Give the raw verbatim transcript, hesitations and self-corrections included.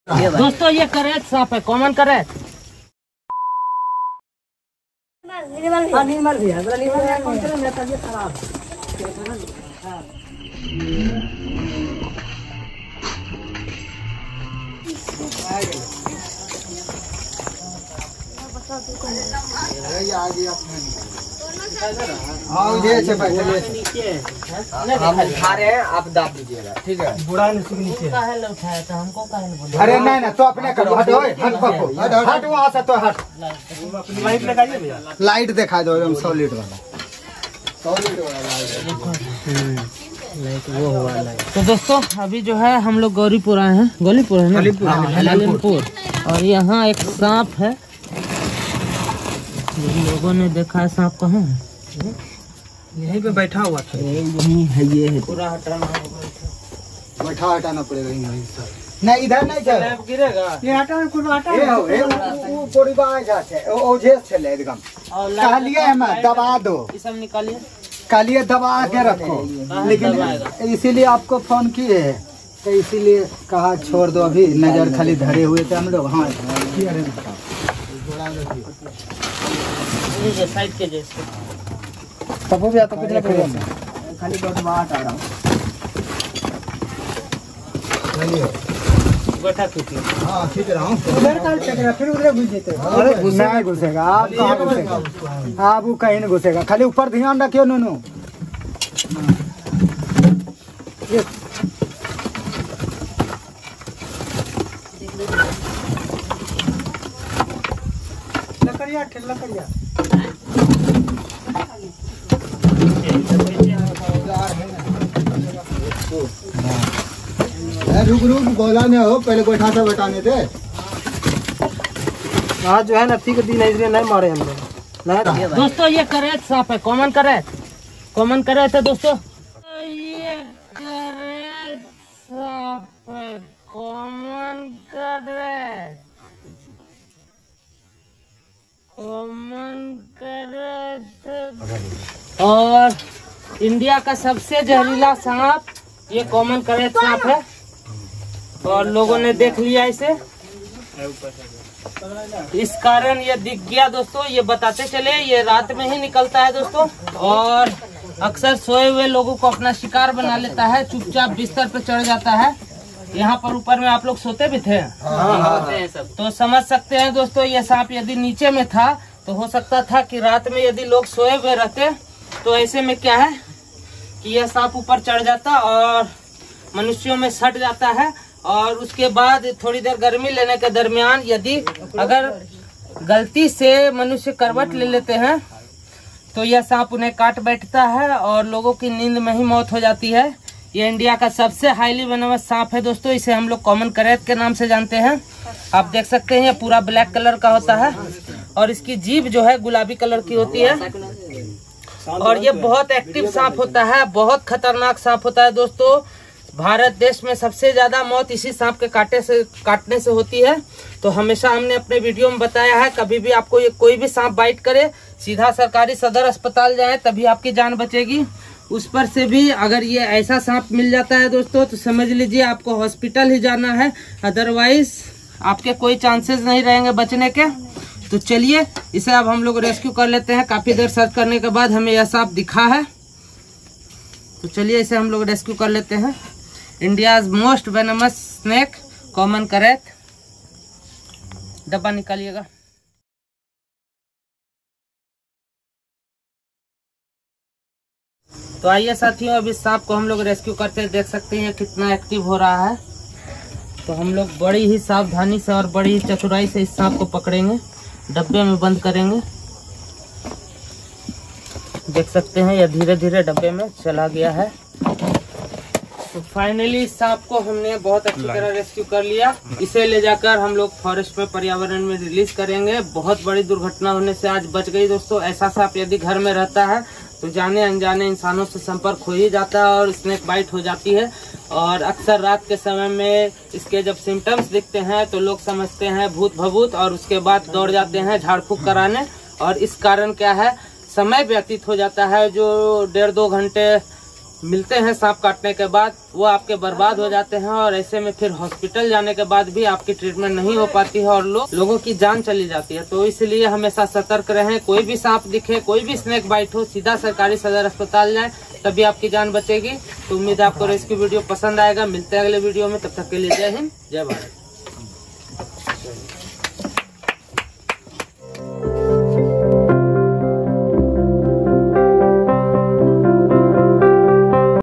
दोस्तों ये करेक्ट सांप है, कॉमन करेक्ट। हम उठा रहे हैं, आप दाब दीजिएगा, ठीक है। बुरा नीचे उठाया था हमको, अरे नहीं नहीं तो अपने करो, हटो हट पप्पू, हट हट वहाँ से, तो हट। लाइट लगाइए भैया, लाइट दिखा दो एकदम सॉलिड वाला, सॉलिड वाला लाइट वो हुआ लाइट। तो दोस्तों अभी जो है हम लोग गौरीपुर आए हैं, गौरीपुर है ना, गौरीपुर, और यहाँ एक सांप है। लोगों ने देखा है सांप कहाँ है, यहीं पे बैठा हुआ था, यहीं है, ये है पूरा हटाना बैठा हटाना पड़ेगा यहीं सर। नहीं इधर नहीं चल गिरेगा, ये हटाना कुछ हटा ए हो ए वो थोड़ी बाहर जाते ओ ओझे चले एकदम। कहलिए हम दबा दो, ये सब निकालिए, कहलिए दबा के रखो, लेकिन इसीलिए आपको फोन किए है, तो इसीलिए कहा छोड़ दो, अभी नजर खाली धरे हुए थे हम लोग। हाँ साइड के जैसे तब भी आता कुछ नहीं, खाली बहुत बात आ रहा हूँ। बैठा खींचिए, हाँ खींच रहा हूँ, उधर का चेक रहा, फिर उधर घुस जाते हैं। अरे नहीं घुसेगा, आप कहाँ घुसेगा, आप वो कहीं नहीं घुसेगा, खाली ऊपर ध्यान रखियो नूनू। लकड़िया लकड़िया रुक रुक बोला नहीं हो, पहले बैठा था बैठाने थे। आज जो है ना ठीक दिन है, इसलिए नहीं मारे हम लोग। दोस्तों ये करेक्ट सांप है, कॉमन करेक्ट, कॉमन करेक्ट है दोस्तों। ये करेक्ट सांप है, कॉमन करेक्ट, कॉमन करेक्ट। और इंडिया का सबसे जहरीला सांप ये कॉमन करेक्ट सांप है, और लोगों ने देख लिया इसे, इस कारण ये दिख गया दोस्तों। ये बताते चले, ये रात में ही निकलता है दोस्तों, और अक्सर सोए हुए लोगों को अपना शिकार बना लेता है, चुपचाप बिस्तर पे चढ़ जाता है। यहाँ पर ऊपर में आप लोग सोते भी थे, तो समझ सकते हैं दोस्तों, ये सांप यदि नीचे में था तो हो सकता था कि रात में यदि लोग सोए हुए रहते तो ऐसे में क्या है कि यह सांप ऊपर चढ़ जाता और मनुष्यों में सट जाता है, और उसके बाद थोड़ी देर गर्मी लेने के दरमियान यदि अगर गलती से मनुष्य करवट ले लेते हैं तो यह सांप उन्हें काट बैठता है और लोगों की नींद में ही मौत हो जाती है। ये इंडिया का सबसे हाईली वेनमस सांप है दोस्तों, इसे हम लोग कॉमन करेक्ट के नाम से जानते हैं। आप देख सकते हैं ये पूरा ब्लैक कलर का होता है, और इसकी जीभ जो है गुलाबी कलर की होती है, और ये बहुत एक्टिव सांप होता है, बहुत खतरनाक सांप होता है दोस्तों। भारत देश में सबसे ज्यादा मौत इसी सांप के काटे से काटने से होती है। तो हमेशा हमने अपने वीडियो में बताया है, कभी भी आपको ये कोई भी सांप बाइट करे सीधा सरकारी सदर अस्पताल जाएं, तभी आपकी जान बचेगी। उस पर से भी अगर ये ऐसा सांप मिल जाता है दोस्तों तो समझ लीजिए आपको हॉस्पिटल ही जाना है, अदरवाइज आपके कोई चांसेस नहीं रहेंगे बचने के। तो चलिए इसे अब हम लोग रेस्क्यू कर लेते हैं। काफी देर सर्च करने के बाद हमें यह सांप दिखा है, तो चलिए इसे हम लोग रेस्क्यू कर लेते हैं। India's most venomous snake common krait. डब्बा निकालिएगा। तो आइए साथियों, अब इस सांप को हम लोग रेस्क्यू करते हैं। देख सकते हैं कितना एक्टिव हो रहा है। तो हम लोग बड़ी ही सावधानी से और बड़ी ही चतुराई से इस सांप को पकड़ेंगे, डब्बे में बंद करेंगे। देख सकते हैं यह धीरे धीरे डब्बे में चला गया है। तो फाइनली इस सांप को हमने बहुत अच्छी तरह रेस्क्यू कर लिया। इसे ले जाकर हम लोग फॉरेस्ट में पर्यावरण में रिलीज करेंगे। बहुत बड़ी दुर्घटना होने से आज बच गई दोस्तों। ऐसा सांप यदि घर में रहता है तो जाने अनजाने इंसानों से संपर्क हो ही जाता है और स्नेक बाइट हो जाती है। और अक्सर रात के समय में इसके जब सिम्टम्स दिखते हैं तो लोग समझते हैं भूत भभूत, और उसके बाद दौड़ जाते हैं झाड़ फूक कराने। और इस कारण क्या है, समय व्यतीत हो जाता है जो डेढ़ दो घंटे मिलते हैं सांप काटने के बाद, वो आपके बर्बाद हो जाते हैं और ऐसे में फिर हॉस्पिटल जाने के बाद भी आपकी ट्रीटमेंट नहीं हो पाती है और लो, लोगों की जान चली जाती है। तो इसलिए हमेशा सतर्क रहें। कोई भी सांप दिखे, कोई भी स्नेक बाइट हो, सीधा सरकारी सदर अस्पताल जाएं, तभी आपकी जान बचेगी। तो उम्मीद है आपको रेस्क्यू वीडियो पसंद आएगा। मिलते हैं अगले वीडियो में, तब तक के लिए जय हिंद, जय भारत।